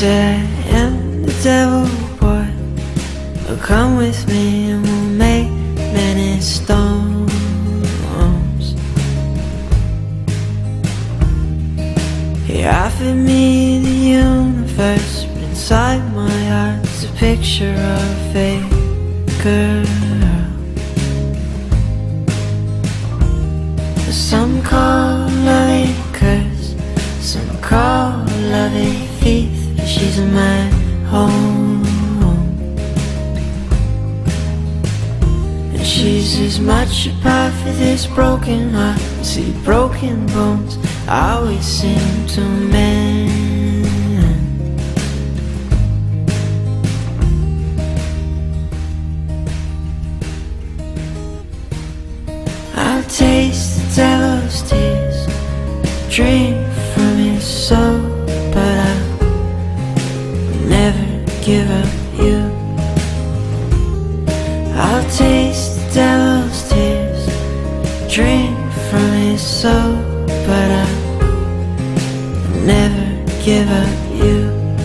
said I am the devil, boy. Oh, come with me and we'll make many storms. He offered me the universe, but inside my heart's a picture of a girl. Some call love a curse, some call love a thief, but she's in my home. And she's as much a part for this broken heart. See, broken bones always seem to mend. I'll taste the devil's tears, drink from his soul, but I'll never give up you. I'll taste the devil's tears, drink from his soul, but I'll never give up you.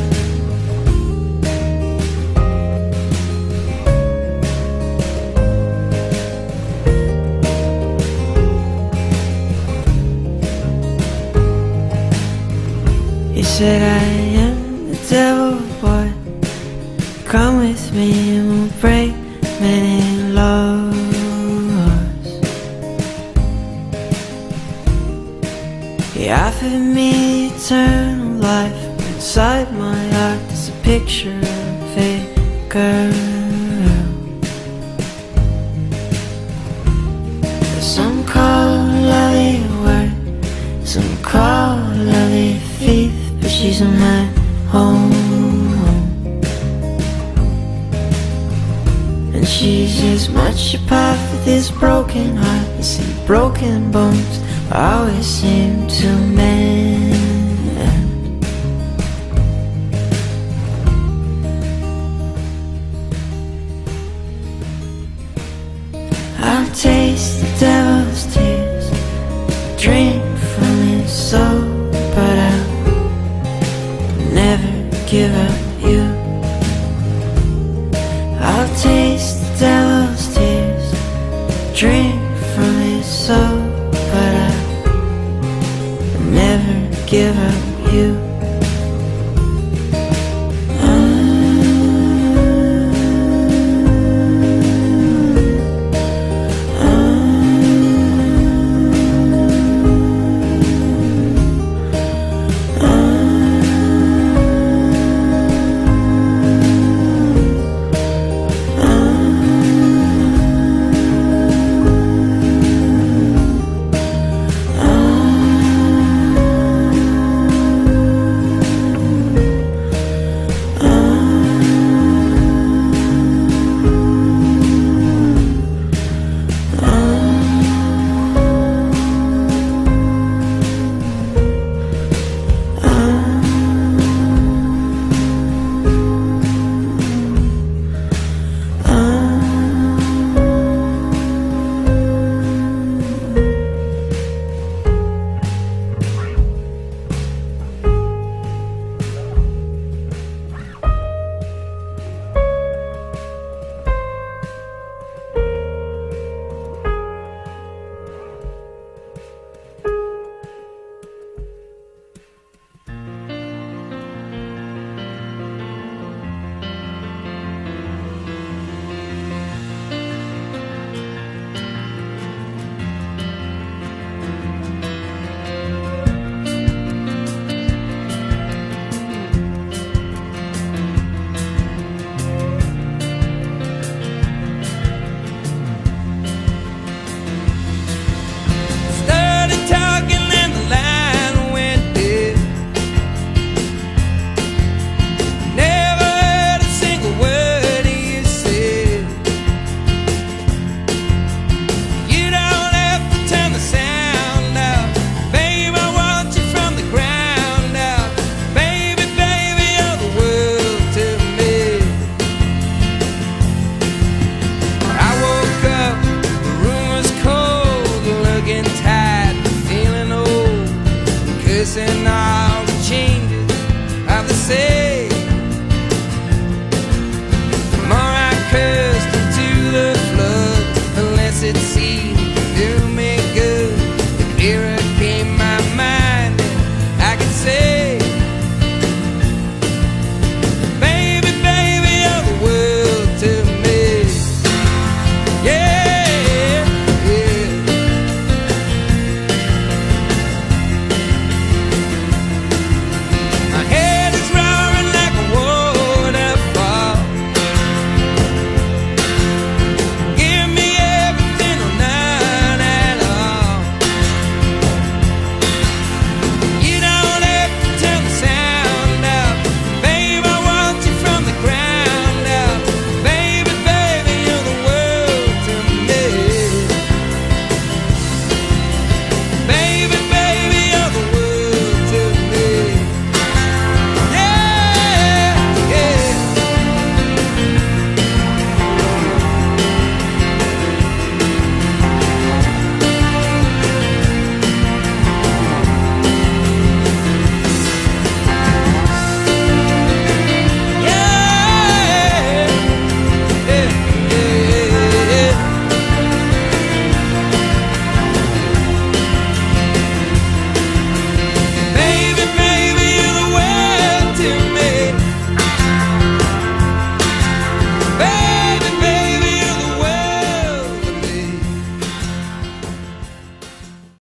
He said I am the devil, boy. Come with me and we'll break many laws. He offered me eternal life, but inside my heart there's a picture of a girl. Some call love a word, some call love a thief, but she's in my home. And she's as much a part for this broken heart. You see, broken bones always seem to mend. I'll taste the devil's tears, drink from his soul, but I'll never give up you. I'll taste the devil